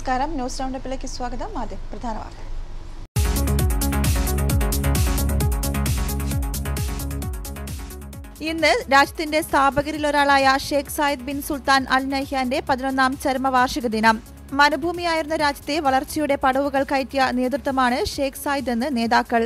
നമസ്കാരം. ന്യൂസ് റൗണ്ടപ്പിലേക്ക് സ്വാഗതം. ആദ്യം പ്രധാന വാർത്തകൾ. ഇന്ന് രാജ്യത്തിന്റെ സ്ഥാപകരിൽ ഒരാളായ Sheikh Zayed bin Sultan Al നഹ്യാന്റെ 11ാം ചരമവാർഷിക ദിനം. മരുഭൂമിയായിരുന്ന രാജ്യത്തെ വളർച്ചയുടെ പടവുകൾ കയറ്റിയ നേതൃത്വമാണ് ഷേഖ് സായിദ് എന്ന് നേതാക്കൾ.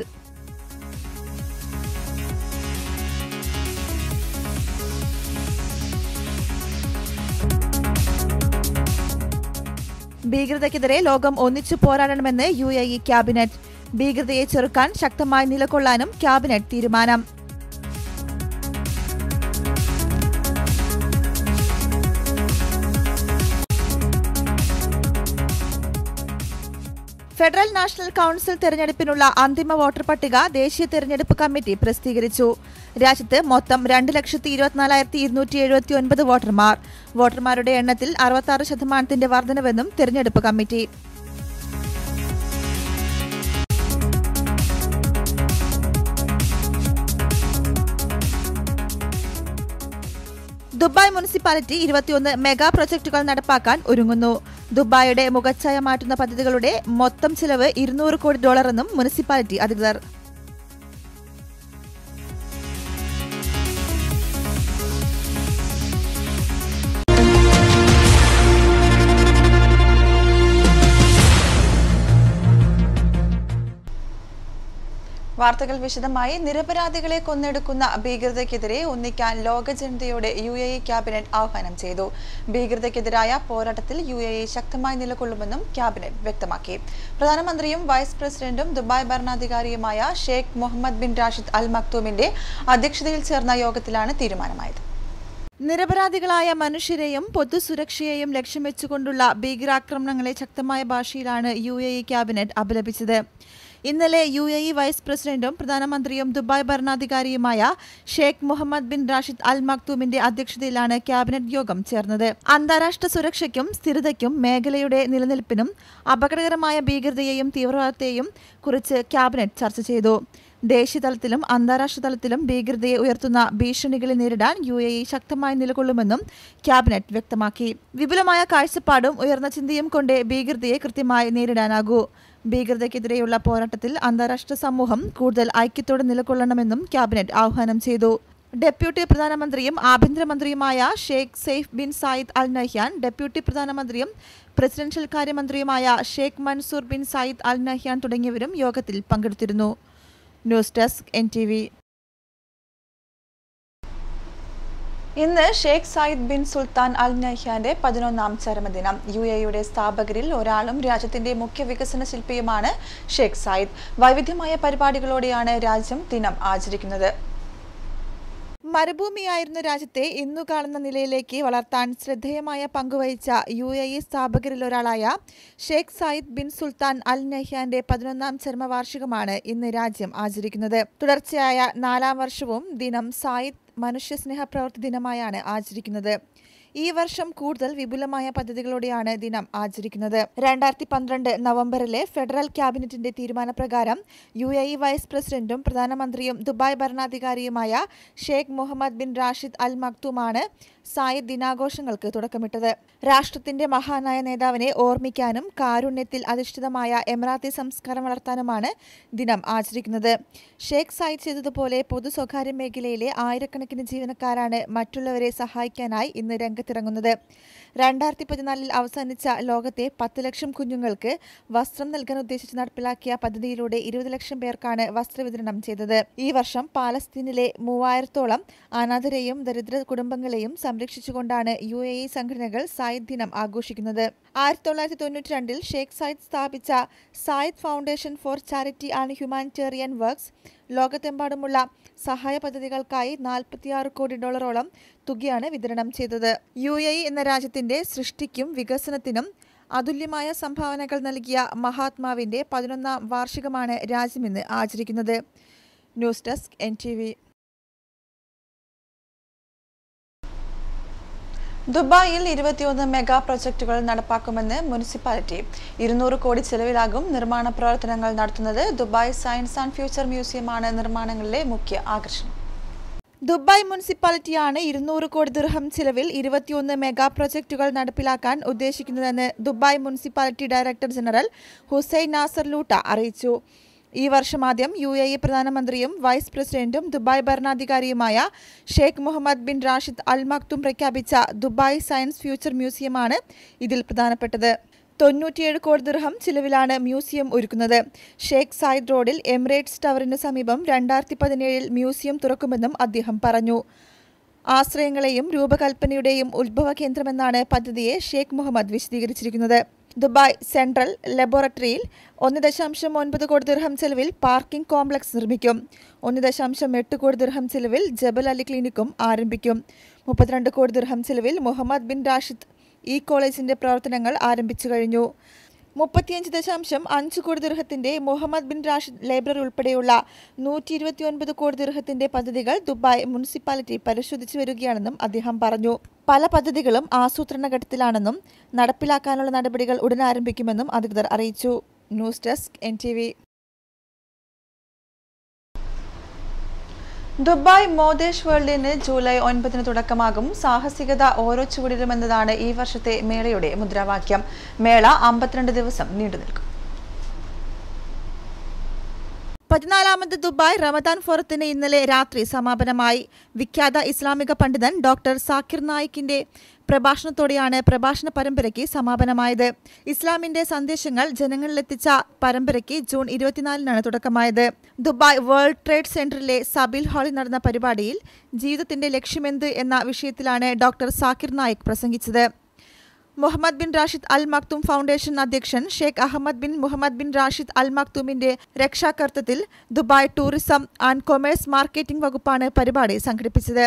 ഭീകരതയ്ക്കെതിരെ ലോകം ഒന്നിച്ചു പോരാടണമെന്ന് UAE ക്യാബിനറ്റ്. ഭീകരതയെ ചെറുക്കാൻ ശക്തമായി നിലകൊള്ളാനും ക്യാബിനറ്റ് തീരുമാനം. ഫെഡറൽ നാഷണൽ കൌൺസിൽ തെരഞ്ഞെടുപ്പിനുള്ള അന്തിമ വോട്ടർ പട്ടിക ദേശീയ തെരഞ്ഞെടുപ്പ് കമ്മിറ്റി പ്രസിദ്ധീകരിച്ചു. രാജ്യത്ത് മൊത്തം 2,24,279 വോട്ടർമാർ. വോട്ടർമാരുടെ എണ്ണത്തിൽ 66% വർധനവെന്നും തെരഞ്ഞെടുപ്പ് കമ്മിറ്റി. ദുബായ് മുനിസിപ്പാലിറ്റി 21 മെഗാ പ്രൊജക്ടുകൾ നടപ്പാക്കാൻ ഒരുങ്ങുന്നു. ദുബായിയുടെ മുഖച്ഛായ മാറ്റുന്ന പദ്ധതികളുടെ മൊത്തം ചിലവ് $200 കോടി എന്നും മുനിസിപ്പാലിറ്റി അധികൃതർ. വാർത്തകൾ വിശദമായി. നിരപരാധികളെ കൊന്നെടുക്കുന്ന ഭീകരതയ്ക്കെതിരെ ഒന്നിക്കാൻ ലോക ജനതയോട് UAE ക്യാബിനറ്റ് ആഹ്വാനം ചെയ്തു. ഭീകരതയ്ക്കെതിരായ പോരാട്ടത്തിൽ UAE ശക്തമായി നിലകൊള്ളുമെന്നും ക്യാബിനറ്റ് വ്യക്തമാക്കി. പ്രധാനമന്ത്രിയും വൈസ് പ്രസിഡന്റും ദുബായ് ഭരണാധികാരിയുമായ Sheikh Mohammed bin Rashid Al മക്തൂമിന്റെ അധ്യക്ഷതയിൽ ചേർന്ന യോഗത്തിലാണ് തീരുമാനമായത്. നിരപരാധികളായ മനുഷ്യരെയും പൊതുസുരക്ഷയെയും ലക്ഷ്യം വെച്ചുകൊണ്ടുള്ള ഭീകരാക്രമണങ്ങളെ ശക്തമായ ഭാഷയിലാണ് UAE ക്യാബിനറ്റ് അപലപിച്ചത്. ഇന്നലെ UAE വൈസ് പ്രസിഡന്റും പ്രധാനമന്ത്രിയും ദുബായ് ഭരണാധികാരിയുമായ Sheikh Mohammed bin Rashid Al മക്തൂമിന്റെ അധ്യക്ഷതയിലാണ് ക്യാബിനറ്റ് യോഗം ചേർന്നത്. അന്താരാഷ്ട്ര സുരക്ഷയ്ക്കും സ്ഥിരതയ്ക്കും മേഖലയുടെ നിലനിൽപ്പിനും അപകടകരമായ ഭീകരതയെയും തീവ്രവാദത്തെയും കുറിച്ച് ക്യാബിനറ്റ് ചർച്ച ചെയ്തു. ദേശീയതലത്തിലും അന്താരാഷ്ട്ര തലത്തിലും ഭീകരതയെ ഉയർത്തുന്ന ഭീഷണികളെ നേരിടാൻ UAE ശക്തമായി നിലകൊള്ളുമെന്നും ക്യാബിനറ്റ് വ്യക്തമാക്കി. വിപുലമായ കാഴ്ചപ്പാടും ഉയർന്ന ചിന്തയും കൊണ്ട് ഭീകരതയെ കൃത്യമായി നേരിടാനാകൂ. ഭീകരതയ്ക്കെതിരെയുള്ള പോരാട്ടത്തിൽ അന്താരാഷ്ട്ര സമൂഹം കൂടുതൽ ഐക്യത്തോടെ നിലകൊള്ളണമെന്നും ക്യാബിനറ്റ് ആഹ്വാനം ചെയ്തു. ഡെപ്യൂട്ടി പ്രധാനമന്ത്രിയും ആഭ്യന്തരമന്ത്രിയുമായ Sheikh Saif bin Zayed Al Nahyan, deputy പ്രധാനമന്ത്രിയും പ്രസിഡൻഷ്യൽ കാര്യമന്ത്രിയുമായ Sheikh Mansour bin Zayed Al Nahyan തുടങ്ങിയവരും യോഗത്തിൽ പങ്കെടുത്തിരുന്നു. News desk NTV. ഇന്ന് Sheikh Zayed bin Sultan Al നഹ്യാന്റെ 11ാം ചരമദിനം. UAEയുടെ സ്ഥാപകരിൽ ഒരാളും രാജ്യത്തിന്റെ മുഖ്യ വികസന ശില്പിയുമാണ് ഷേഖ് സായിദ്. വൈവിധ്യമായ പരിപാടികളോടെയാണ് രാജ്യം ദിനം ആചരിക്കുന്നത്. മരുഭൂമിയായിരുന്ന രാജ്യത്തെ ഇന്നു കാണുന്ന നിലയിലേക്ക് വളർത്താൻ ശ്രദ്ധേയമായ പങ്കുവഹിച്ച UAE സ്ഥാപകരിൽ ഒരാളായ Sheikh Zayed bin Sultan Al നഹ്യാന്റെ 11ാം ചരമവാർഷികമാണ് ഇന്ന് രാജ്യം ആചരിക്കുന്നത്. തുടർച്ചയായ 4ാം വർഷവും ദിനം സായിദ് മനുഷ്യസ്നേഹ പ്രവൃത്തി ദിനമായാണ് ആചരിക്കുന്നത്. ഈ വർഷം കൂടുതൽ വിപുലമായ പദ്ധതികളോടെയാണ് ദിനം ആചരിക്കുന്നത്. 2012 നവംബറിലെ ഫെഡറൽ ക്യാബിനറ്റിന്റെ തീരുമാനപ്രകാരം UAE വൈസ് പ്രസിഡന്റും പ്രധാനമന്ത്രിയും ദുബായ് ഭരണാധികാരിയുമായ Sheikh Mohammed bin Rashid Al മക്തൂമാണ് സായിദ് ദിനാഘോഷങ്ങൾക്ക് തുടക്കമിട്ടത്. രാഷ്ട്രത്തിന്റെ മഹാനായ നേതാവിനെ ഓർമ്മിക്കാനും കാരുണ്യത്തിൽ അധിഷ്ഠിതമായ എമിറാത്തി സംസ്കാരം വളർത്താനുമാണ് ദിനം ആചരിക്കുന്നത്. ഷേഖ് സായിദ് ചെയ്തതുപോലെ പൊതു സ്വകാര്യ മേഖലയിലെ ആയിരക്കണക്കിന് ജീവനക്കാരാണ് മറ്റുള്ളവരെ സഹായിക്കാനായി ഇന്ന് രംഗത്തിറങ്ങുന്നത്. 2014 അവസാനിച്ച ലോകത്തെ 10 ലക്ഷം കുഞ്ഞുങ്ങൾക്ക് വസ്ത്രം നൽകാൻ ഉദ്ദേശിച്ച് നടപ്പിലാക്കിയ പദ്ധതിയിലൂടെ 20 ലക്ഷം പേർക്കാണ് വസ്ത്രവിതരണം ചെയ്തത്. ഈ വർഷം പാലസ്തീനിലെ 3000-ഓളം അനാഥരെയും ദരിദ്ര കുടുംബങ്ങളെയും സംരക്ഷിച്ചുകൊണ്ടാണ് UAE സംഘടനകൾ സായിദ് ദിനം ആഘോഷിക്കുന്നത്. 1992 ഷേഖ് സായിദ് സ്ഥാപിച്ച Zayed foundation for charity and humanitarian works ലോകത്തെമ്പാടുമുള്ള സഹായ പദ്ധതികൾക്കായി $46 കോടി തുകയാണ് വിതരണം ചെയ്തത്. UAE എന്ന രാജ്യത്തിന്റെ സൃഷ്ടിക്കും വികസനത്തിനും അതുല്യമായ സംഭാവനകൾ നൽകിയ മഹാത്മാവിന്റെ 11ാം വാർഷികമാണ് രാജ്യം ഇന്ന് ആചരിക്കുന്നത്. News desk NTV. ദുബായിൽ 21 മെഗാ പ്രൊജക്ടുകൾ നടപ്പാക്കുമെന്ന് മുനിസിപ്പാലിറ്റി. 200 കോടി ചെലവിലാകും നിർമ്മാണ പ്രവർത്തനങ്ങൾ നടത്തുന്നത്. ദുബായ് സയൻസ് ആൻഡ് ഫ്യൂച്ചർ മ്യൂസിയമാണ് നിർമ്മാണങ്ങളിലെ മുഖ്യ ആകർഷണം. ദുബായ് മുനിസിപ്പാലിറ്റിയാണ് 200 കോടി ദിർഹം ചിലവിൽ 21 മെഗാ പ്രൊജക്ടുകൾ നടപ്പിലാക്കാൻ ഉദ്ദേശിക്കുന്നതെന്ന് Dubai municipality director general Hussain Nasser Lootah അറിയിച്ചു. ഈ വർഷമാദ്യം UAE പ്രധാനമന്ത്രിയും വൈസ് പ്രസിഡന്റും ദുബായ് ഭരണാധികാരിയുമായ Sheikh Mohammed bin Rashid Al Maktoum പ്രഖ്യാപിച്ച ദുബായ് സയൻസ് ഫ്യൂച്ചർ മ്യൂസിയമാണ് ഇതിൽ പ്രധാനപ്പെട്ടത്. 97 കോടി ദിർഹം ചിലവിലാണ് മ്യൂസിയം ഒരുക്കുന്നത്. ഷെയ്ഖ് സായിദ് റോഡിൽ എമിറേറ്റ്സ് ടവറിന് സമീപം 2017 മ്യൂസിയം തുറക്കുമെന്നും അദ്ദേഹം പറഞ്ഞു. ആശ്രയങ്ങളെയും രൂപകൽപ്പനയുടെയും ഉത്ഭവ കേന്ദ്രമെന്നാണ് പദ്ധതിയെ ഷെയ്ഖ് മുഹമ്മദ് വിശദീകരിച്ചിരിക്കുന്നത്. ദുബായ് സെൻട്രൽ ലബോറട്ടറിയിൽ 1.9 കോടി ദിർഹം ചെലവിൽ പാർക്കിംഗ് കോംപ്ലക്സ് നിർമ്മിക്കും. 1.8 കോടി ദിർഹം ചെലവിൽ ജബൽ അലി ക്ലിനിക്കും ആരംഭിക്കും. 32 കോടി ദിർഹം ചെലവിൽ മുഹമ്മദ് ബിൻ റാഷിദ് കോളേജിന്റെ പ്രവർത്തനങ്ങൾ ആരംഭിച്ചു കഴിഞ്ഞു. 35.5 കോടി ദിർഹത്തിന്റെ മുഹമ്മദ് ബിൻ റാഷിദ് ലൈബ്രറി ഉൾപ്പെടെയുള്ള 129 കോടി ദിർഹത്തിന്റെ പദ്ധതികൾ ദുബായ് മുനിസിപ്പാലിറ്റി പരിശോധിച്ചു വരികയാണെന്നും അദ്ദേഹം പറഞ്ഞു. പല പദ്ധതികളും ആസൂത്രണ ഘട്ടത്തിലാണെന്നും നടപ്പിലാക്കാനുള്ള നടപടികൾ ഉടൻ ആരംഭിക്കുമെന്നും അധികൃതർ അറിയിച്ചു. News desk NTV. Dubai Modhesh വേൾഡിന് ജൂലൈ 9 തുടക്കമാകും. സാഹസികത ഓരോ ചുവടിലുമെന്നതാണ് ഈ വർഷത്തെ മേളയുടെ മുദ്രാവാക്യം. മേള 52 ദിവസം നീണ്ടുനിൽക്കും. 14ാമത് ദുബായ് റമദാൻ ഫോറത്തിന് ഇന്നലെ രാത്രി സമാപനമായി. വിഖ്യാത ഇസ്ലാമിക പണ്ഡിതൻ ഡോക്ടർ സാക്കിർ നായിക്കിന്റെ പ്രഭാഷണത്തോടെയാണ് പ്രഭാഷണ പരമ്പരയ്ക്ക് സമാപനമായത്. ഇസ്ലാമിന്റെ സന്ദേശങ്ങൾ ജനങ്ങളിലെത്തിച്ച പരമ്പരയ്ക്ക് ജൂൺ 24 തുടക്കമായത്. ദുബായ് വേൾഡ് ട്രേഡ് സെന്ററിലെ സബീൽ ഹാളിൽ നടന്ന പരിപാടിയിൽ ജീവിതത്തിന്റെ ലക്ഷ്യമെന്ത് എന്ന വിഷയത്തിലാണ് ഡോക്ടർ സാക്കിർ നായിക് പ്രസംഗിച്ചത്. Mohammed bin Rashid Al Maktoum foundation അധ്യക്ഷൻ Sheikh Ahmed bin Mohammed bin Rashid Al മക്തുമിന്റെ രക്ഷാകർത്തത്തിൽ Dubai tourism and commerce marketing വകുപ്പാണ് പരിപാടി സംഘടിപ്പിച്ചത്.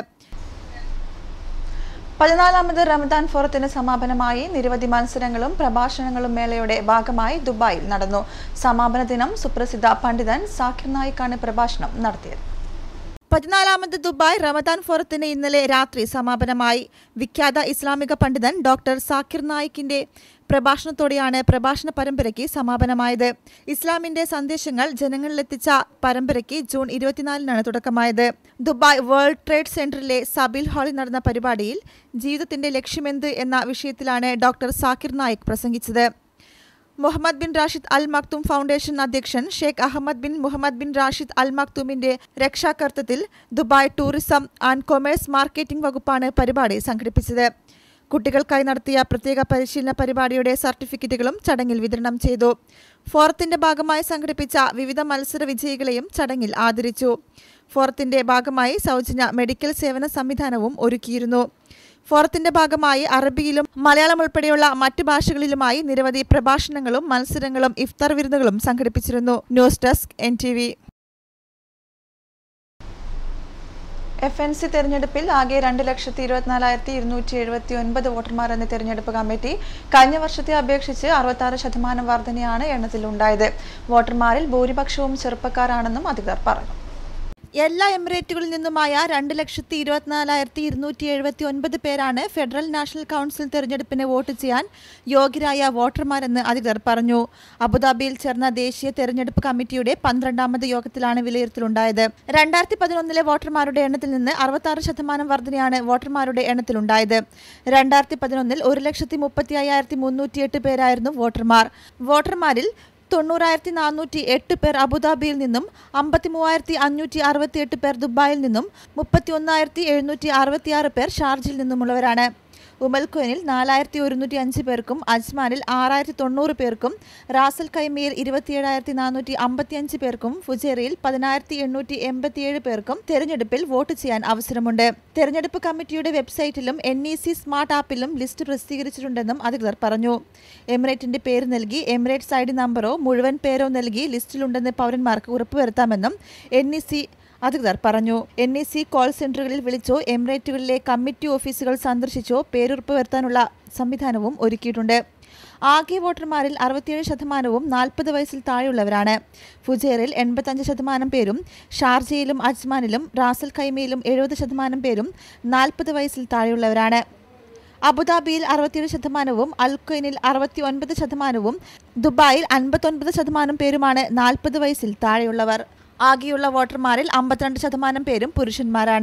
14ാമത് റമദാൻ ഫോറത്തിന് സമാപനമായി. നിരവധി മത്സരങ്ങളും പ്രഭാഷണങ്ങളും മേളയുടെ ഭാഗമായി ദുബായിൽ നടന്നു. സമാപന ദിനം സുപ്രസിദ്ധ പണ്ഡിതൻ സാക്കിർ നായിക്കാണ് പ്രഭാഷണം നടത്തിയത്. 14ാമത് ദുബായ് റമദാൻ ഫോറത്തിന് ഇന്നലെ രാത്രി സമാപനമായി. വിഖ്യാത ഇസ്ലാമിക പണ്ഡിതൻ ഡോക്ടർ സാക്കിർ നായിക്കിന്റെ പ്രഭാഷണത്തോടെയാണ് പ്രഭാഷണ പരമ്പരയ്ക്ക് സമാപനമായത്. ഇസ്ലാമിന്റെ സന്ദേശങ്ങൾ ജനങ്ങളിലെത്തിച്ച പരമ്പരയ്ക്ക് ജൂൺ 24 തുടക്കമായത്. ദുബായ് വേൾഡ് ട്രേഡ് സെന്ററിലെ സബീൽ ഹാളിൽ നടന്ന പരിപാടിയിൽ ജീവിതത്തിന്റെ ലക്ഷ്യമെന്ത് എന്ന വിഷയത്തിലാണ് ഡോക്ടർ സാക്കിർ നായിക് പ്രസംഗിച്ചത്. Mohammed bin Rashid Al Maktoum foundation അധ്യക്ഷൻ Sheikh Ahmed bin Mohammed bin Rashid Al മക്തുമിന്റെ രക്ഷാകർത്തത്തിൽ Dubai tourism and commerce marketing വകുപ്പാണ് പരിപാടി സംഘടിപ്പിച്ചത്. കുട്ടികൾക്കായി നടത്തിയ പ്രത്യേക പരിശീലന പരിപാടിയുടെ സർട്ടിഫിക്കറ്റുകളും ചടങ്ങിൽ വിതരണം ചെയ്തു. ഫോറത്തിന്റെ ഭാഗമായി സംഘടിപ്പിച്ച വിവിധ മത്സര വിജയികളെയും ചടങ്ങിൽ ആദരിച്ചു. ഫോറത്തിന്റെ ഭാഗമായി സൗജന്യ മെഡിക്കൽ സേവന സംവിധാനവും ഒരുക്കിയിരുന്നു. ഫോറത്തിന്റെ ഭാഗമായി അറബിയിലും മലയാളം ഉൾപ്പെടെയുള്ള മറ്റു ഭാഷകളിലുമായി നിരവധി പ്രഭാഷണങ്ങളും മത്സരങ്ങളും ഇഫ്താർ വിരുന്നുകളും സംഘടിപ്പിച്ചിരുന്നു. News desk NTV. FNC തെരഞ്ഞെടുപ്പിൽ ആകെ 2,24,279 വോട്ടർമാർ എന്ന തെരഞ്ഞെടുപ്പ് കമ്മിറ്റി കഴിഞ്ഞ വർഷത്തെ അപേക്ഷിച്ച് 66% വർധനയാണ് എണ്ണത്തിലുണ്ടായത്. വോട്ടർമാരിൽ ഭൂരിപക്ഷവും ചെറുപ്പക്കാരാണെന്നും അധികൃതർ പറഞ്ഞു. എല്ലാ എമിറേറ്റുകളിൽ നിന്നുമായ 2,24,279 പേരാണ് ഫെഡറൽ നാഷണൽ കൗൺസിൽ തെരഞ്ഞെടുപ്പിന് വോട്ട് ചെയ്യാൻ യോഗ്യരായ വോട്ടർമാരെന്ന് അധികൃതർ പറഞ്ഞു. അബുദാബിയിൽ ചേർന്ന ദേശീയ തെരഞ്ഞെടുപ്പ് കമ്മിറ്റിയുടെ 12ാമത് യോഗത്തിലാണ് വിലയിരുത്തലുണ്ടായത്. 2011 വോട്ടർമാരുടെ എണ്ണത്തിൽ നിന്ന് 66% വർധനയാണ് വോട്ടർമാരുടെ എണ്ണത്തിലുണ്ടായത്. 2011 1,35,308 പേരായിരുന്നു വോട്ടർമാർ. വോട്ടർമാരിൽ 90,408 പേർ അബുദാബിയിൽ നിന്നും, 53,568 പേർ ദുബായിൽ നിന്നും, 31,766 പേർ ഷാർജയിൽ നിന്നുമുള്ളവരാണ്. ഉമൽഖോനിൽ 4,105 പേർക്കും, അജ്മാനിൽ 6,090 പേർക്കും, റാസൽ ഖൈമയിൽ 27,455 പേർക്കും, ഫുജൈറയിൽ 10,887 പേർക്കും തെരഞ്ഞെടുപ്പിൽ വോട്ട് ചെയ്യാൻ അവസരമുണ്ട്. തെരഞ്ഞെടുപ്പ് കമ്മിറ്റിയുടെ വെബ്സൈറ്റിലും NEC സ്മാർട്ട് ആപ്പിലും ലിസ്റ്റ് പ്രസിദ്ധീകരിച്ചിട്ടുണ്ടെന്നും അധികൃതർ പറഞ്ഞു. എമിറേറ്റിന്റെ പേര് നൽകി എമിറേറ്റ്സ് ID നമ്പറോ മുഴുവൻ പേരോ നൽകി ലിസ്റ്റിലുണ്ടെന്ന് പൗരന്മാർക്ക് ഉറപ്പുവരുത്താമെന്നും NEC അധികൃതർ പറഞ്ഞു. NEC കോൾ സെന്ററുകളിൽ വിളിച്ചോ എമിറേറ്റുകളിലെ കമ്മിറ്റി ഓഫീസുകൾ സന്ദർശിച്ചോ പേരുറപ്പ് വരുത്താനുള്ള സംവിധാനവും ഒരുക്കിയിട്ടുണ്ട്. ആകെ വോട്ടർമാരിൽ 67% 40 വയസ്സിൽ താഴെയുള്ളവരാണ്. ഫുജൈറിൽ 85% പേരും, ഷാർജയിലും അജ്മാനിലും റാസൽ ഖൈമയിലും 70% പേരും 40 വയസ്സിൽ താഴെയുള്ളവരാണ്. അബുദാബിയിൽ 67%, അൽഖൈനിൽ 69%, ദുബായിൽ 59% പേരുമാണ് 40 വയസ്സിൽ താഴെയുള്ളവർ. ആകെയുള്ള വോട്ടർമാരിൽ 52% പേരും പുരുഷന്മാരാണ്.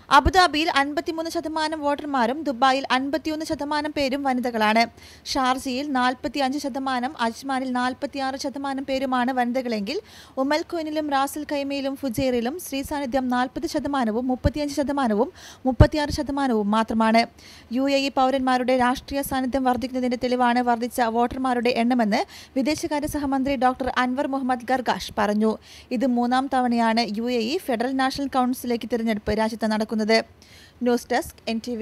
അബുദാബിയിൽ 53% വോട്ടർമാരും ദുബായിൽ 51% പേരും വനിതകളാണ്. ഷാർജയിൽ 45%, അജ്മാനിൽ 46% പേരുമാണ് വനിതകളെങ്കിൽ ഉമൽ ഖുവൈനിലും റാസൽ ഖൈമയിലും ഫുജൈറിലും സ്ത്രീ സാന്നിധ്യം 40%, 35%, 36% മാത്രമാണ്. UAE പൗരന്മാരുടെ രാഷ്ട്രീയ സാന്നിധ്യം വർദ്ധിക്കുന്നതിന്റെ തെളിവാണ് വർദ്ധിച്ച വോട്ടർമാരുടെ എണ്ണമെന്ന് വിദേശകാര്യ സഹമന്ത്രി ഡോക്ടർ അൻവർ മുഹമ്മദ് ഗർഗാഷ് പറഞ്ഞു. ഇത് 3ാം തവണയാണ് UAE ഫെഡറൽ നാഷണൽ കൗൺസിലേക്ക് തിരഞ്ഞെടുപ്പ് രാജ്യത്ത് നടക്കുന്നത്. News desk NTV.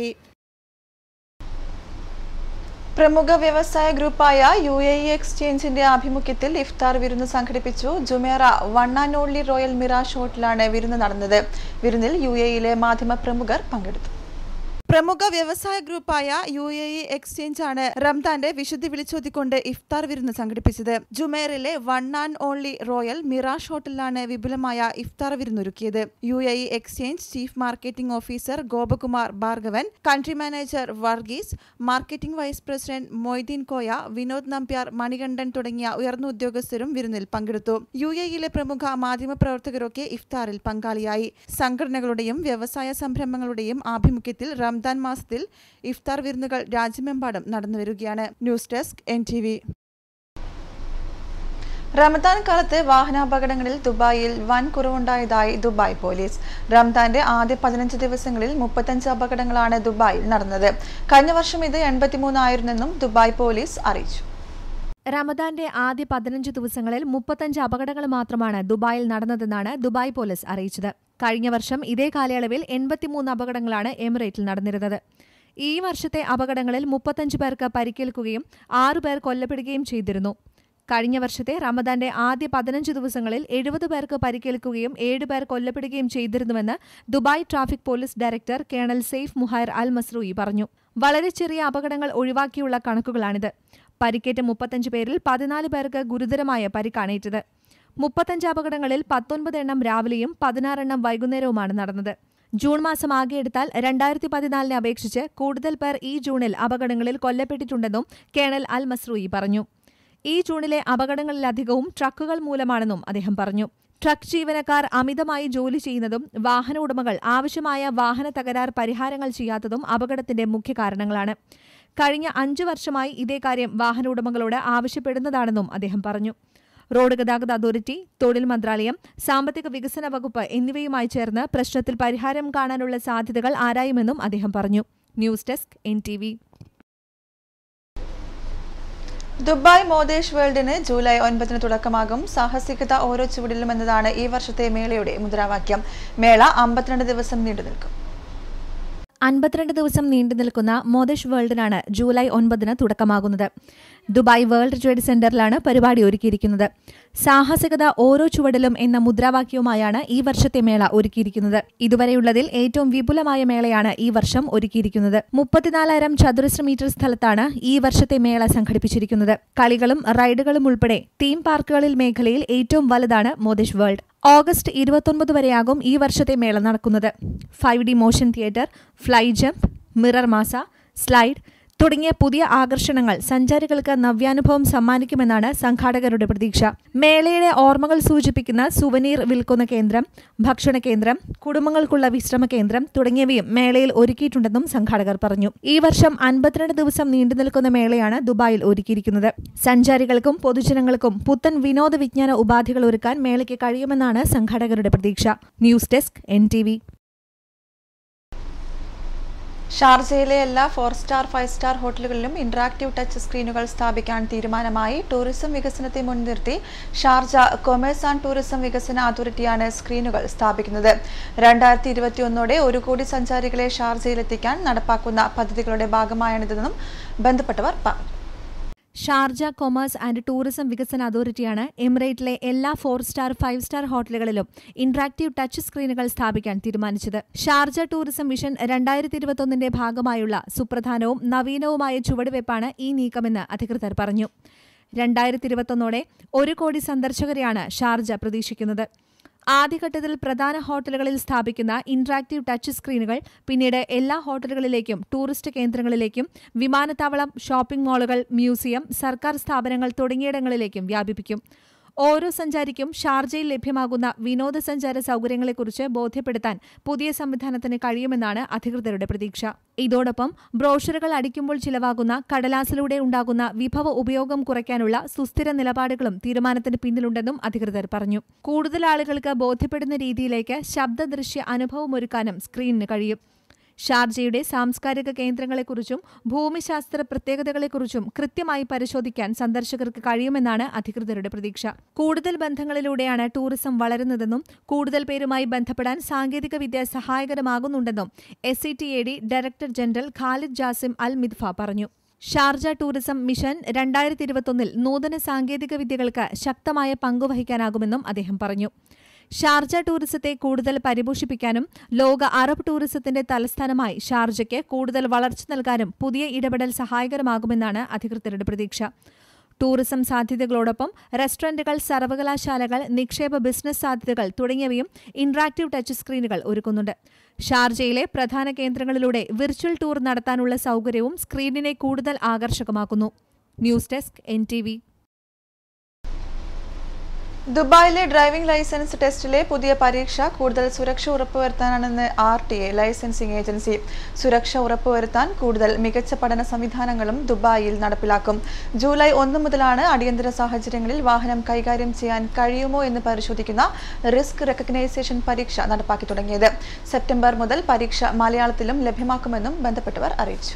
പ്രമുഖ വ്യവസായ ഗ്രൂപ്പായ UAE എക്സ്ചേഞ്ചിന്റെ ആഭിമുഖ്യത്തിൽ ഇഫ്താർ വിരുന്ന് സംഘടിപ്പിച്ചു. Jumeirah One and Only Royal Mirage ഹോട്ടലാണ് വിരുന്ന് നടന്നത്. വിരുന്നിൽ UAEയിലെ മാധ്യമ പ്രമുഖർ പങ്കെടുത്തു. പ്രമുഖ വ്യവസായ ഗ്രൂപ്പായ UAE എക്സ്ചേഞ്ച് ആണ് റംദാന്റെ വിശുദ്ധി വിളിച്ചോതിക്കൊണ്ട് ഇഫ്താർ വിരുന്ന് സംഘടിപ്പിച്ചത്. ജുമേറിലെ One and Only Royal Mirage ഹോട്ടലിലാണ് വിപുലമായ ഇഫ്താർ വിരുന്നൊരുക്കിയത്. UAE exchange chief marketing officer Gopakumar Bhargavan, country manager Varghese, marketing vice president Moideen Koya, Vinod Nambiar, Manikandan തുടങ്ങിയ ഉയർന്ന ഉദ്യോഗസ്ഥരും വിരുന്നിൽ പങ്കെടുത്തു. UAEയിലെ പ്രമുഖ മാധ്യമപ്രവർത്തകരൊക്കെ ഇഫ്താറിൽ പങ്കാളിയായി. സംഘടനകളുടെയും വ്യവസായ സംരംഭങ്ങളുടെയും ആഭിമുഖ്യത്തിൽ റംദാൻ മാസത്തിൽ ഇഫ്താർ വിരുന്നുകൾ രാജ്യമെമ്പാടും നടന്നുവരികയാണ്. News desk NTV. റമദാൻ കാലത്ത് വാഹനാപകടങ്ങളിൽ ദുബായിൽ വൻ കുറവുണ്ടായതായി ദുബായ് പോലീസ്. റംദാന്റെ ആദ്യ 15 ദിവസങ്ങളിൽ 35 അപകടങ്ങളാണ് ദുബായിൽ നടന്നത്. കഴിഞ്ഞ വർഷം ഇത് 83 ആയിരുന്നെന്നും ദുബായ് പോലീസ് അറിയിച്ചു. റമദാന്റെ ആദ്യ 15 ദിവസങ്ങളിൽ 35 അപകടങ്ങൾ മാത്രമാണ് ദുബായിൽ നടന്നതെന്നാണ് ദുബായ് പോലീസ് അറിയിച്ചത്. കഴിഞ്ഞ വർഷം ഇതേ കാലയളവിൽ 83 അപകടങ്ങളാണ് എമിറേറ്റിൽ നടന്നിരുന്നത്. ഈ വർഷത്തെ അപകടങ്ങളിൽ 35 പേർക്ക് പരിക്കേൽക്കുകയും 6 പേർ കൊല്ലപ്പെടുകയും ചെയ്തിരുന്നു. കഴിഞ്ഞ വർഷത്തെ റമദാന്റെ ആദ്യ 15 ദിവസങ്ങളിൽ 70 പേർക്ക് പരിക്കേൽക്കുകയും 7 പേർ കൊല്ലപ്പെടുകയും ചെയ്തിരുന്നുവെന്ന് Dubai traffic police director colonel Saif Muhair Al Mazrouei പറഞ്ഞു. വളരെ ചെറിയ അപകടങ്ങൾ ഒഴിവാക്കിയുള്ള കണക്കുകളാണിത്. പരിക്കേറ്റ 35 പേരിൽ 14 പേർക്ക് ഗുരുതരമായ പരിക്കാണേറ്റത്. 35 അപകടങ്ങളിൽ 19 എണ്ണം രാവിലെയും 16 എണ്ണം വൈകുന്നേരവുമാണ് നടന്നത്. ജൂൺ മാസം ആകെ എടുത്താൽ 2014 അപേക്ഷിച്ച് കൂടുതൽ പേർ ഈ ജൂണിൽ അപകടങ്ങളിൽ കൊല്ലപ്പെട്ടിട്ടുണ്ടെന്നും കേണൽ അൽ മസ്റൂയി പറഞ്ഞു. ഈ ജൂണിലെ അപകടങ്ങളിലധികവും ട്രക്കുകൾ മൂലമാണെന്നും അദ്ദേഹം പറഞ്ഞു. ട്രക്ക് ജീവനക്കാർ അമിതമായി ജോലി ചെയ്യുന്നതും വാഹന ഉടമകൾ ആവശ്യമായ വാഹന തകരാർ പരിഹാരങ്ങൾ ചെയ്യാത്തതും അപകടത്തിന്റെ മുഖ്യ കാരണങ്ങളാണ്. കഴിഞ്ഞ 5 വർഷമായി ഇതേ കാര്യം വാഹന ഉടമകളോട് ആവശ്യപ്പെടുന്നതാണെന്നും അദ്ദേഹം പറഞ്ഞു. റോഡ് ഗതാഗത അതോറിറ്റി, തൊഴിൽ മന്ത്രാലയം, സാമ്പത്തിക വികസന വകുപ്പ് എന്നിവയുമായി ചേർന്ന് പ്രശ്നത്തിൽ പരിഹാരം കാണാനുള്ള സാധ്യതകൾ ആരായുമെന്നും അദ്ദേഹം പറഞ്ഞു. News desk NTV. Dubai Modhesh വേൾഡിന് ജൂലൈ 9 തുടക്കമാകും. സാഹസികത ഓരോ ചുവടിലും എന്നതാണ് ഈ വർഷത്തെ മേളയുടെ മുദ്രാവാക്യം. മേള 52 ദിവസം നീണ്ടുനിൽക്കും. 52 ദിവസം നീണ്ടുനിൽക്കുന്ന മോദേഷ് വേൾഡിനാണ് ജൂലൈ 9 തുടക്കമാകുന്നത്. ദുബായ് വേൾഡ് ട്രേഡ് സെന്ററിലാണ് പരിപാടി ഒരുക്കിയിരിക്കുന്നത്. സാഹസികത ഓരോ ചുവടിലും എന്ന മുദ്രാവാക്യവുമായാണ് ഈ വർഷത്തെ മേള ഒരുക്കിയിരിക്കുന്നത്. ഇതുവരെയുള്ളതിൽ ഏറ്റവും വിപുലമായ മേളയാണ് ഈ വർഷം ഒരുക്കിയിരിക്കുന്നത്. 34,000 ചതുരശ്ര മീറ്റർ സ്ഥലത്താണ് ഈ വർഷത്തെ മേള സംഘടിപ്പിച്ചിരിക്കുന്നത്. കളികളും റൈഡുകളും ഉൾപ്പെടെ തീം പാർക്കുകളിൽ മേഖലയിൽ ഏറ്റവും വലുതാണ് മോദേഷ് വേൾഡ്. ഓഗസ്റ്റ് 29 വരെയാകും ഈ വർഷത്തെ മേള നടക്കുന്നത്. 5D motion theatre, fly jump, mirror maze, slide തുടങ്ങിയ പുതിയ ആകർഷണങ്ങൾ സഞ്ചാരികൾക്ക് നവ്യാനുഭവം സമ്മാനിക്കുമെന്നാണ് സംഘാടകരുടെ പ്രതീക്ഷ. മേളയുടെ ഓർമ്മകൾ സൂചിപ്പിക്കുന്ന സുവനീർ വിൽക്കുന്ന കേന്ദ്രം, ഭക്ഷണ കേന്ദ്രം, കുടുംബങ്ങൾക്കുള്ള വിശ്രമ കേന്ദ്രം തുടങ്ങിയവയും മേളയിൽ ഒരുക്കിയിട്ടുണ്ടെന്നും സംഘാടകർ പറഞ്ഞു. ഈ വർഷം 52 ദിവസം നീണ്ടുനിൽക്കുന്ന മേളയാണ് ദുബായിൽ ഒരുക്കിയിരിക്കുന്നത്. സഞ്ചാരികൾക്കും പൊതുജനങ്ങൾക്കും പുത്തൻ വിനോദ വിജ്ഞാന ഉപാധികൾ ഒരുക്കാൻ മേളയ്ക്ക് കഴിയുമെന്നാണ് സംഘാടകരുടെ പ്രതീക്ഷ. News desk NTV. ഷാർജയിലെ എല്ലാ 4 സ്റ്റാർ 5 സ്റ്റാർ ഹോട്ടലുകളിലും ഇന്ററാക്റ്റീവ് ടച്ച് സ്ക്രീനുകൾ സ്ഥാപിക്കാൻ തീരുമാനമായി. ടൂറിസം വികസനത്തെ മുൻനിർത്തി ഷാർജ കൊമേഴ്സ് ആൻഡ് ടൂറിസം വികസന അതോറിറ്റിയാണ് സ്ക്രീനുകൾ സ്ഥാപിക്കുന്നത്. 2021 1 കോടി സഞ്ചാരികളെ ഷാർജയിലെത്തിക്കാൻ നടപ്പാക്കുന്ന പദ്ധതികളുടെ ഭാഗമായാണിതെന്നും ബന്ധപ്പെട്ടവർ പറഞ്ഞു. ഷാർജ കൊമേഴ്സ് ആൻഡ് ടൂറിസം വികസന അതോറിറ്റിയാണ് എമിറേറ്റിലെ എല്ലാ 4 സ്റ്റാർ 5 സ്റ്റാർ ഹോട്ടലുകളിലും ഇന്ററാക്റ്റീവ് ടച്ച് സ്ക്രീനുകൾ സ്ഥാപിക്കാൻ തീരുമാനിച്ചത്. ഷാർജ ടൂറിസം വിഷൻ 2021 ഭാഗമായുള്ള സുപ്രധാനവും നവീനവുമായ ചുവടുവയ്പ്പാണ് ഈ നീക്കമെന്ന് അധികൃതർ പറഞ്ഞു. 2021 1 കോടി സന്ദർശകരെയാണ് ഷാർജ പ്രതീക്ഷിക്കുന്നത്. ആദ്യഘട്ടത്തിൽ പ്രധാന ഹോട്ടലുകളിൽ സ്ഥാപിക്കുന്ന ഇന്ററാക്റ്റീവ് ടച്ച് സ്ക്രീനുകൾ പിന്നീട് എല്ലാ ഹോട്ടലുകളിലേക്കും ടൂറിസ്റ്റ് കേന്ദ്രങ്ങളിലേക്കും വിമാനത്താവളം, ഷോപ്പിംഗ് മാളുകൾ, മ്യൂസിയം, സർക്കാർ സ്ഥാപനങ്ങൾ തുടങ്ങിയിടങ്ങളിലേക്കും വ്യാപിപ്പിക്കും. ഓരോ സഞ്ചാരിക്കും ഷാർജയിൽ ലഭ്യമാകുന്ന വിനോദസഞ്ചാര സൗകര്യങ്ങളെക്കുറിച്ച് ബോധ്യപ്പെടുത്താൻ പുതിയ സംവിധാനത്തിന് കഴിയുമെന്നാണ് അധികൃതരുടെ പ്രതീക്ഷ. ഇതോടൊപ്പം ബ്രോഷറുകൾ അടിക്കുമ്പോൾ ചിലവാകുന്ന കടലാസിലൂടെ ഉണ്ടാകുന്ന വിഭവ ഉപയോഗം കുറയ്ക്കാനുള്ള സുസ്ഥിര നിലപാടുകളും തീരുമാനത്തിന് പിന്നിലുണ്ടെന്നും അധികൃതർ പറഞ്ഞു. കൂടുതൽ ആളുകൾക്ക് ബോധ്യപ്പെടുന്ന രീതിയിലേക്ക് ശബ്ദദൃശ്യ അനുഭവമൊരുക്കാനും സ്ക്രീനിന് കഴിയും. ഷാർജയുടെ സാംസ്കാരിക കേന്ദ്രങ്ങളെക്കുറിച്ചും ഭൂമിശാസ്ത്ര പ്രത്യേകതകളെക്കുറിച്ചും കൃത്യമായി പരിശോധിക്കാൻ സന്ദർശകർക്ക് കഴിയുമെന്നാണ് അധികൃതരുടെ പ്രതീക്ഷ. കൂടുതൽ ബന്ധങ്ങളിലൂടെയാണ് ടൂറിസം വളരുന്നതെന്നും കൂടുതൽ പേരുമായി ബന്ധപ്പെടാൻ സാങ്കേതികവിദ്യ സഹായകരമാകുന്നുണ്ടെന്നും SCTAD director general Khalid Jasim Al Midfa പറഞ്ഞു. ഷാർജ ടൂറിസം മിഷൻ 2021 നൂതന സാങ്കേതികവിദ്യകൾക്ക് ശക്തമായ പങ്കുവഹിക്കാനാകുമെന്നും അദ്ദേഹം പറഞ്ഞു. ഷാർജ ടൂറിസത്തെ കൂടുതൽ പരിപോഷിപ്പിക്കാനും ലോക അറബ് ടൂറിസത്തിന്റെ തലസ്ഥാനമായി ഷാർജയ്ക്ക് കൂടുതൽ വളർച്ച നൽകാനും പുതിയ ഇടപെടൽ സഹായകരമാകുമെന്നാണ് അധികൃതരുടെ പ്രതീക്ഷ. ടൂറിസം സാധ്യതകളോടൊപ്പം റെസ്റ്റോറന്റുകൾ, സർവകലാശാലകൾ, നിക്ഷേപ ബിസിനസ് സാധ്യതകൾ തുടങ്ങിയവയും ഇന്ററാക്റ്റീവ് ടച്ച് സ്ക്രീനുകൾ ഒരുക്കുന്നുണ്ട്. ഷാർജയിലെ പ്രധാന കേന്ദ്രങ്ങളിലൂടെ വിർച്വൽ ടൂർ നടത്താനുള്ള സൗകര്യവും സ്ക്രീനിനെ കൂടുതൽ ആകർഷകമാക്കുന്നു. News desk NTV. ദുബായിലെ ഡ്രൈവിംഗ് ലൈസൻസ് ടെസ്റ്റിലെ പുതിയ പരീക്ഷ കൂടുതൽ സുരക്ഷ ഉറപ്പുവരുത്താനാണെന്ന് RTA ലൈസൻസിംഗ് ഏജൻസി. സുരക്ഷ ഉറപ്പുവരുത്താൻ കൂടുതൽ മികച്ച പഠന സംവിധാനങ്ങളും ദുബായിൽ നടപ്പിലാക്കും. ജൂലൈ 1 മുതലാണ് അടിയന്തര സാഹചര്യങ്ങളിൽ വാഹനം കൈകാര്യം ചെയ്യാൻ കഴിയുമോ എന്ന് പരിശോധിക്കുന്ന റിസ്ക് റെക്കഗ്നൈസേഷൻ പരീക്ഷ നടപ്പാക്കി തുടങ്ങിയത്. സെപ്റ്റംബർ മുതൽ പരീക്ഷ മലയാളത്തിലും ലഭ്യമാക്കുമെന്നും ബന്ധപ്പെട്ടവർ അറിയിച്ചു.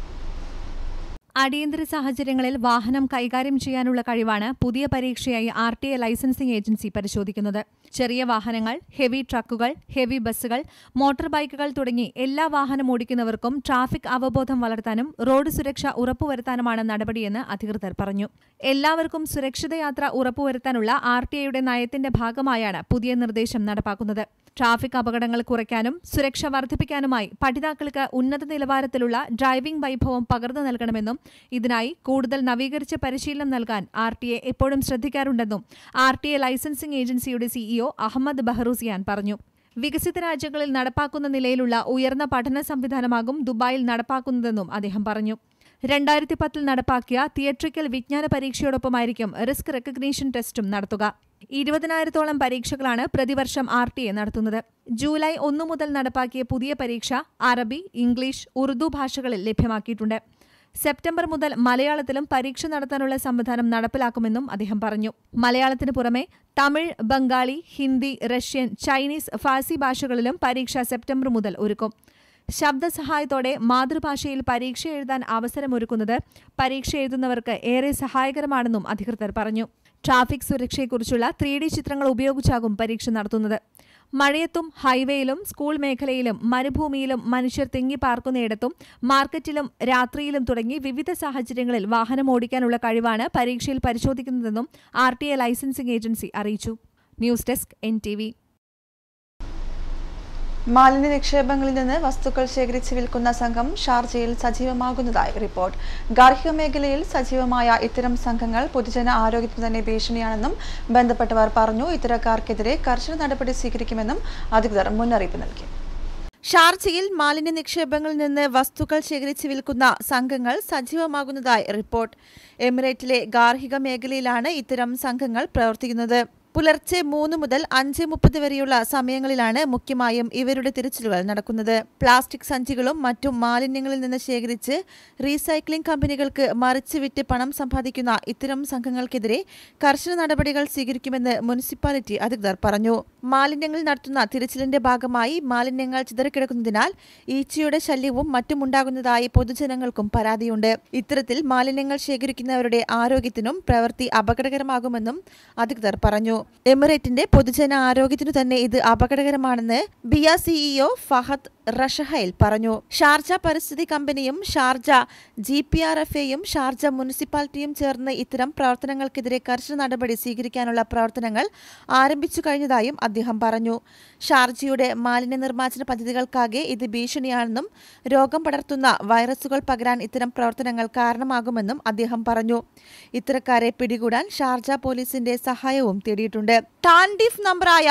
അടിയന്തര സാഹചര്യങ്ങളിൽ വാഹനം കൈകാര്യം ചെയ്യാനുള്ള കഴിവാണ് പുതിയ പരീക്ഷയായി RTA ലൈസൻസിംഗ് ഏജൻസി പരിശോധിക്കുന്നത്. ചെറിയ വാഹനങ്ങൾ, ഹെവി ട്രക്കുകൾ, ഹെവി ബസ്സുകൾ, മോട്ടോർ ബൈക്കുകൾ തുടങ്ങി എല്ലാ വാഹനം ഓടിക്കുന്നവർക്കും ട്രാഫിക് അവബോധം വളർത്താനും റോഡ് സുരക്ഷ ഉറപ്പുവരുത്താനുമാണ് നടപടിയെന്ന് അധികൃതർ പറഞ്ഞു. എല്ലാവർക്കും സുരക്ഷിത യാത്ര ഉറപ്പുവരുത്താനുള്ള RTAയുടെ നയത്തിന്റെ ഭാഗമായാണ് പുതിയ നിർദ്ദേശം നടപ്പാക്കുന്നത്. ട്രാഫിക് അപകടങ്ങൾ കുറയ്ക്കാനും സുരക്ഷ വർദ്ധിപ്പിക്കാനുമായി പഠിതാക്കൾക്ക് ഉന്നത നിലവാരത്തിലുള്ള ഡ്രൈവിംഗ് വൈഭവം പകർന്നു നൽകണമെന്നും ഇതിനായി കൂടുതൽ നവീകരിച്ച പരിശീലനം നൽകാൻ RTA എപ്പോഴും ശ്രദ്ധിക്കാറുണ്ടെന്നും RTA ലൈസൻസിംഗ് ഏജൻസിയുടെ CEO അഹമ്മദ് ബഹറൂസിയാൻ പറഞ്ഞു. വികസിത രാജ്യങ്ങളിൽ നടപ്പാക്കുന്ന നിലയിലുള്ള ഉയർന്ന പഠന സംവിധാനമാകും ദുബായിൽ നടപ്പാക്കുന്നതെന്നും അദ്ദേഹം പറഞ്ഞു. 2010 നടപ്പാക്കിയ തിയട്രിക്കൽ വിജ്ഞാന പരീക്ഷയോടൊപ്പമായിരിക്കും റിസ്ക് റെക്കഗ്നീഷൻ ടെസ്റ്റും നടത്തുക. 20,000-ഓളം പരീക്ഷകളാണ് പ്രതിവർഷം RTA നടത്തുന്നത്. ജൂലൈ 1 മുതൽ നടപ്പാക്കിയ പുതിയ പരീക്ഷ അറബി, ഇംഗ്ലീഷ്, ഉറുദു ഭാഷകളിൽ ലഭ്യമാക്കിയിട്ടുണ്ട്. സെപ്റ്റംബർ മുതൽ മലയാളത്തിലും പരീക്ഷ നടത്താനുള്ള സംവിധാനം നടപ്പിലാക്കുമെന്നും അദ്ദേഹം പറഞ്ഞു. മലയാളത്തിന് പുറമെ Tamil, Bengali, Hindi, Russian, Chinese, Farsi ഭാഷകളിലും പരീക്ഷ സെപ്റ്റംബർ മുതൽ ഒരുക്കും. ശബ്ദസഹായത്തോടെ മാതൃഭാഷയിൽ പരീക്ഷ എഴുതാൻ അവസരമൊരുക്കുന്നത് പരീക്ഷ എഴുതുന്നവർക്ക് ഏറെ സഹായകരമാണെന്നും അധികൃതർ പറഞ്ഞു. ട്രാഫിക് സുരക്ഷയെക്കുറിച്ചുള്ള 3D ചിത്രങ്ങൾ ഉപയോഗിച്ചാകും പരീക്ഷ നടത്തുന്നത്. മഴയത്തും ഹൈവേയിലും സ്കൂൾ മേഖലയിലും മരുഭൂമിയിലും മനുഷ്യർ തിങ്ങിപ്പാർക്കുന്നയിടത്തും മാർക്കറ്റിലും രാത്രിയിലും തുടങ്ങി വിവിധ സാഹചര്യങ്ങളിൽ വാഹനം ഓടിക്കാനുള്ള കഴിവാണ് പരീക്ഷയിൽ പരിശോധിക്കുന്നതെന്നും RTA ലൈസൻസിംഗ് ഏജൻസി അറിയിച്ചു. News desk NTV. മാലിന്യ നിക്ഷേപങ്ങളിൽ നിന്ന് വസ്തുക്കൾ ശേഖരിച്ച് വിൽക്കുന്ന സംഘം ഷാർജയിൽ സജീവമാകുന്നതായി റിപ്പോർട്ട്. ഗാർഹിക മേഖലയിൽ സജീവമായ ഇത്തരം സംഘങ്ങൾ പൊതുജന ആരോഗ്യത്തിന് തന്നെ ഭീഷണിയാണെന്നും ബന്ധപ്പെട്ടവർ പറഞ്ഞു. ഇത്തരക്കാർക്കെതിരെ കർശന നടപടി സ്വീകരിക്കുമെന്നും അധികൃതർ മുന്നറിയിപ്പ് നൽകി. ഷാർജയിൽ മാലിന്യ നിക്ഷേപങ്ങളിൽ നിന്ന് വസ്തുക്കൾ ശേഖരിച്ച് വിൽക്കുന്ന സംഘങ്ങൾ സജീവമാകുന്നതായി റിപ്പോർട്ട്. എമിറേറ്റിലെ ഗാർഹിക മേഖലയിലാണ് ഇത്തരം സംഘങ്ങൾ പ്രവർത്തിക്കുന്നത്. പുലർച്ചെ 3 മുതൽ 5:30 വരെയുള്ള സമയങ്ങളിലാണ് മുഖ്യമായും ഇവരുടെ തിരച്ചിലുകൾ നടക്കുന്നത്. പ്ലാസ്റ്റിക് സഞ്ചികളും മറ്റും മാലിന്യങ്ങളിൽ നിന്ന് ശേഖരിച്ച് റീസൈക്ലിംഗ് കമ്പനികൾക്ക് മറിച്ച് വിറ്റ് പണം സമ്പാദിക്കുന്ന ഇത്തരം സംഘങ്ങൾക്കെതിരെ കർശന നടപടികൾ സ്വീകരിക്കുമെന്ന് മുനിസിപ്പാലിറ്റി അധികൃതർ പറഞ്ഞു. മാലിന്യങ്ങൾ നടത്തുന്ന തിരച്ചിലിന്റെ ഭാഗമായി മാലിന്യങ്ങൾ ചിതറിക്കിടക്കുന്നതിനാൽ ഈച്ചയുടെ ശല്യവും മറ്റുമുണ്ടാകുന്നതായി പൊതുജനങ്ങൾക്കും പരാതിയുണ്ട്. ഇത്തരത്തിൽ മാലിന്യങ്ങൾ ശേഖരിക്കുന്നവരുടെ ആരോഗ്യത്തിനും പ്രവൃത്തി അപകടകരമാകുമെന്നും അധികൃതർ പറഞ്ഞു. എമിറേറ്റിന്റെ പൊതുജന ആരോഗ്യത്തിനു തന്നെ ഇത് അപകടകരമാണെന്ന് ബിയ CEO ഫഹദ് റഷഹൈൽ പറഞ്ഞു. ഷാർജ പരിസ്ഥിതി കമ്പനിയും ഷാർജ GPRFയും ഷാർജ മുനിസിപ്പാലിറ്റിയും ചേർന്ന് ഇത്തരം പ്രവർത്തനങ്ങൾക്കെതിരെ കർശന നടപടി സ്വീകരിക്കാനുള്ള പ്രവർത്തനങ്ങൾ ആരംഭിച്ചു കഴിഞ്ഞതായും അദ്ദേഹം പറഞ്ഞു. ഷാർജയുടെ മാലിന്യ നിർമ്മാർജ്ജന പദ്ധതികൾക്കാകെ ഇത് ഭീഷണിയാണെന്നും രോഗം പടർത്തുന്ന വൈറസുകൾ പകരാൻ ഇത്തരം പ്രവർത്തനങ്ങൾ കാരണമാകുമെന്നും അദ്ദേഹം പറഞ്ഞു. ഇത്തരക്കാരെ പിടികൂടാൻ ഷാർജ പോലീസിന്റെ സഹായവും തേടിയിട്ടുണ്ട്. ടാൻഡിഫ് നമ്പറായ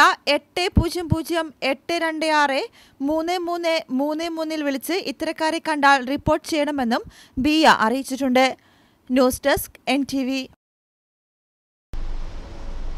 8008263333 വിളിച്ച് ഇത്തരക്കാരെ കണ്ടാൽ റിപ്പോർട്ട് ചെയ്യണമെന്നും ബിയ അറിയിച്ചിട്ടുണ്ട്. News desk NTV.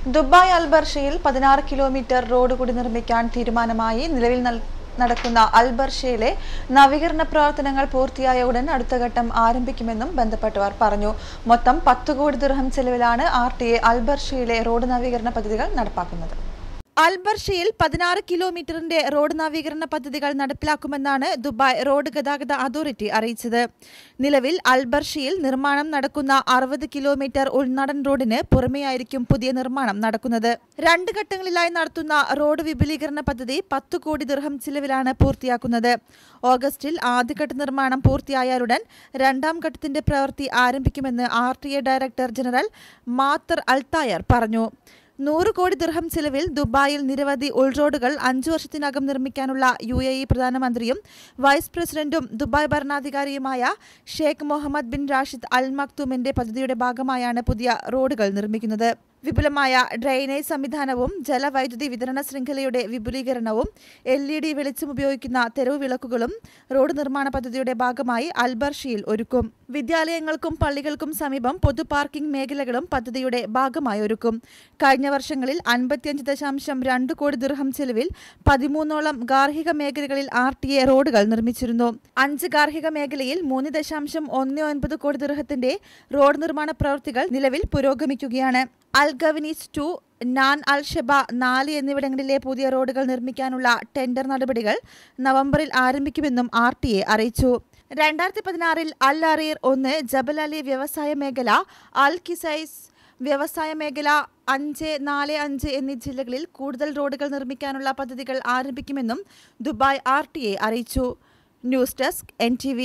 ദുബായ് അൽബർഷയിൽ 16 കിലോമീറ്റർ റോഡ് കൂടി നിർമ്മിക്കാൻ തീരുമാനമായി. നിലവിൽ നടക്കുന്ന അൽബർഷയിലെ നവീകരണ പ്രവർത്തനങ്ങൾ പൂർത്തിയായ ഉടൻ അടുത്ത ഘട്ടം ആരംഭിക്കുമെന്നും ബന്ധപ്പെട്ടവർ പറഞ്ഞു. മൊത്തം 10 കോടി ദിർഹം ചെലവിലാണ് RTA അൽബർഷയിലെ റോഡ് നവീകരണ പദ്ധതികൾ നടപ്പാക്കുന്നത്. അൽബർഷയിൽ 16 കിലോമീറ്ററിന്റെ റോഡ് നവീകരണ പദ്ധതികൾ നടപ്പിലാക്കുമെന്നാണ് ദുബായ് റോഡ് ഗതാഗത അതോറിറ്റി അറിയിച്ചത്. നിലവിൽ അൽബർഷയിൽ നിർമ്മാണം നടക്കുന്ന 60 കിലോമീറ്റർ ഉൾനാടൻ റോഡിന് പുറമെയായിരിക്കും പുതിയ നിർമ്മാണം നടക്കുന്നത്. 2 ഘട്ടങ്ങളിലായി നടത്തുന്ന റോഡ് വിപുലീകരണ പദ്ധതി 10 കോടി ദിർഹം ചിലവിലാണ് പൂർത്തിയാക്കുന്നത്. ഓഗസ്റ്റിൽ ആദ്യഘട്ട നിർമ്മാണം പൂർത്തിയായാലുടൻ രണ്ടാം ഘട്ടത്തിന്റെ പ്രവൃത്തി ആരംഭിക്കുമെന്ന് RTA director general Mattar Altayer പറഞ്ഞു. 100 കോടി ദിർഹം ചിലവിൽ ദുബായിൽ നിരവധി ഉൾറോഡുകൾ 5 വർഷത്തിനകം നിർമ്മിക്കാനുള്ള UAE പ്രധാനമന്ത്രിയും വൈസ് പ്രസിഡന്റും ദുബായ് ഭരണാധികാരിയുമായ Sheikh Mohammed bin Rashid Al മക്തൂമിന്റെ പദ്ധതിയുടെ ഭാഗമായാണ് പുതിയ റോഡുകൾ നിർമ്മിക്കുന്നത്. വിപുലമായ ഡ്രെയിനേജ് സംവിധാനവും ജലവൈദ്യുതി വിതരണ ശൃംഖലയുടെ വിപുലീകരണവും LED വെളിച്ചം ഉപയോഗിക്കുന്ന തെരുവ് വിളക്കുകളും റോഡ് നിർമ്മാണ പദ്ധതിയുടെ ഭാഗമായി അൽബർഷയിൽ ഒരുക്കും. വിദ്യാലയങ്ങൾക്കും പള്ളികൾക്കും സമീപം പൊതു പാർക്കിംഗ് മേഖലകളും പദ്ധതിയുടെ ഭാഗമായി ഒരുക്കും. കഴിഞ്ഞ വർഷങ്ങളിൽ 55.2 കോടി ദിർഹം ചെലവിൽ 13ഓളം ഗാർഹിക മേഖലകളിൽ RTA റോഡുകൾ നിർമ്മിച്ചിരുന്നു. 5 ഗാർഹിക മേഖലയിൽ 3.19 കോടി ദിർഹത്തിന്റെ റോഡ് നിർമ്മാണ പ്രവൃത്തികൾ നിലവിൽ പുരോഗമിക്കുകയാണ്. അൽ ഗവനീസ് 2, നാൻ അൽ ഷെബ 4 എന്നിവിടങ്ങളിലെ പുതിയ റോഡുകൾ നിർമ്മിക്കാനുള്ള ടെൻഡർ നടപടികൾ നവംബറിൽ ആരംഭിക്കുമെന്നും RTA അറിയിച്ചു. 2016 അൽ അറീർ 1, ജബൽ അലി വ്യവസായ മേഖല, അൽ കിസൈസ് വ്യവസായ മേഖല 5, 4, 5 എന്നീ ജില്ലകളിൽ കൂടുതൽ റോഡുകൾ നിർമ്മിക്കാനുള്ള പദ്ധതികൾ ആരംഭിക്കുമെന്നും ദുബായ് RTA അറിയിച്ചു. News desk NTV.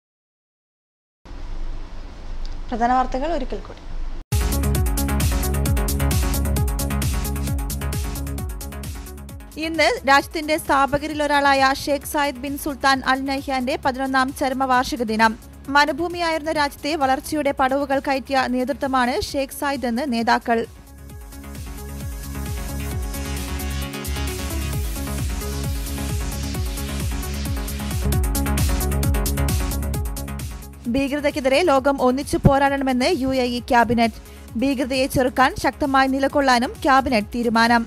പ്രധാന വാർത്തകൾ ഒരിക്കൽ കൂടി. ഇന്ന് രാജ്യത്തിന്റെ സ്ഥാപകരിൽ ഒരാളായ Sheikh Zayed bin Sultan Al നഹ്യാന്റെ 11ാം ചരമവാർഷിക ദിനം. മരുഭൂമിയായിരുന്ന രാജ്യത്തെ വളർച്ചയുടെ പടവുകൾ കയറ്റിയ നേതൃത്വമാണ് ഷെയ്ഖ് സായിദ് എന്ന് നേതാക്കൾ. ഭീകരതയ്ക്കെതിരെ ലോകം ഒന്നിച്ചു പോരാടണമെന്ന് UAE ക്യാബിനറ്റ്. ഭീകരതയെ ചെറുക്കാൻ ശക്തമായി നിലകൊള്ളാനും ക്യാബിനറ്റ് തീരുമാനം.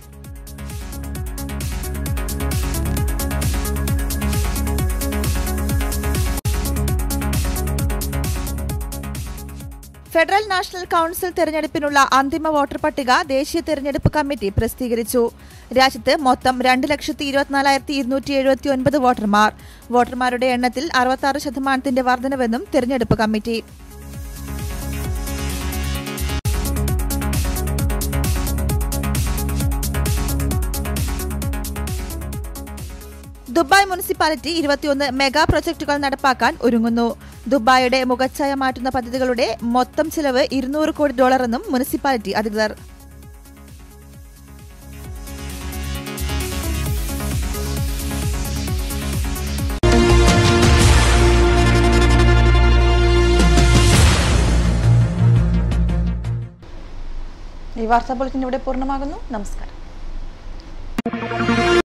ഫെഡറൽ നാഷണൽ കൌൺസിൽ തെരഞ്ഞെടുപ്പിനുള്ള അന്തിമ വോട്ടർ പട്ടിക ദേശീയ തെരഞ്ഞെടുപ്പ് കമ്മിറ്റി പ്രസിദ്ധീകരിച്ചു. രാജ്യത്ത് മൊത്തം 2,24,279 വോട്ടർമാർ. വോട്ടർമാരുടെ എണ്ണത്തിൽ 66% വർധനവെന്നും തെരഞ്ഞെടുപ്പ് കമ്മിറ്റി. ദുബായ് മുനിസിപ്പാലിറ്റി 21 മെഗാ പ്രൊജക്ടുകൾ നടപ്പാക്കാൻ ഒരുങ്ങുന്നു. ദുബായിയുടെ മുഖച്ഛായ മാറ്റുന്ന പദ്ധതികളുടെ മൊത്തം ചിലവ് $200 കോടി എന്നും മുനിസിപ്പാലിറ്റി അധികൃതർ. ഈ വാർത്താ ബുള്ളറ്റിൻ ഇവിടെ പൂർണ്ണമാകുന്നു. നമസ്കാരം.